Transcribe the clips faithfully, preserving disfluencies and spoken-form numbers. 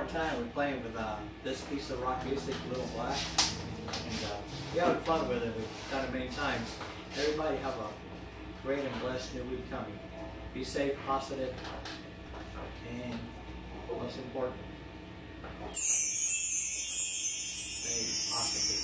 time. We're playing with uh, this piece of rock music, Little Black, and uh, we having fun with it. We've done it many times. Everybody have a great and blessed new week coming. Be safe, positive, and most important, stay positive.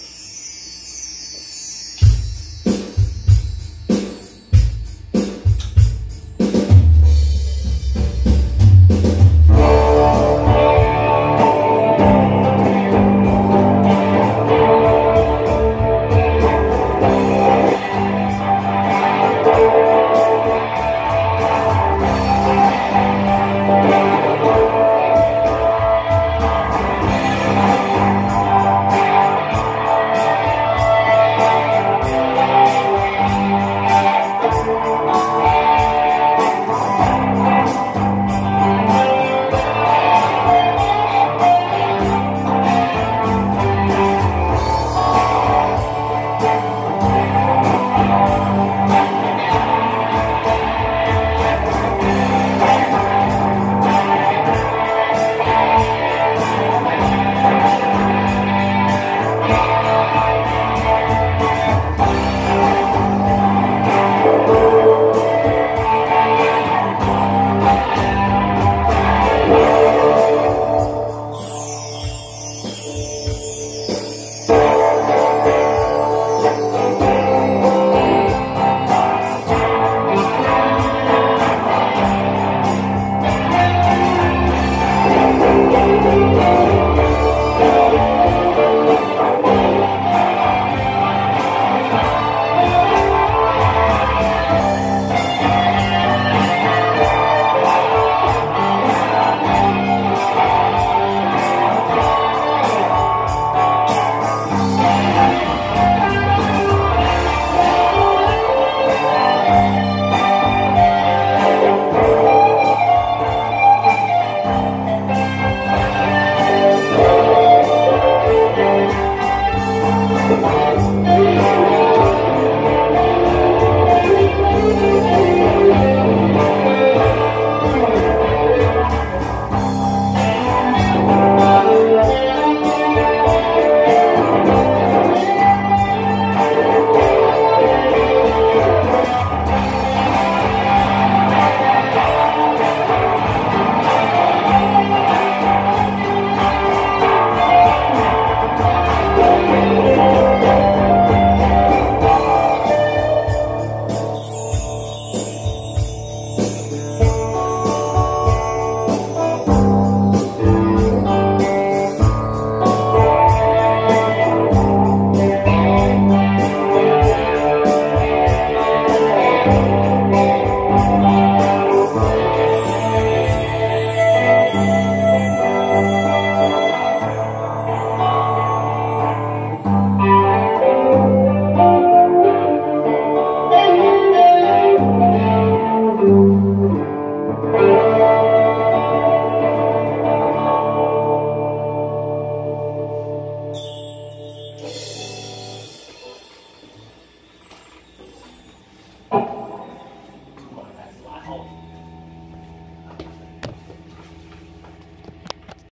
Thank you.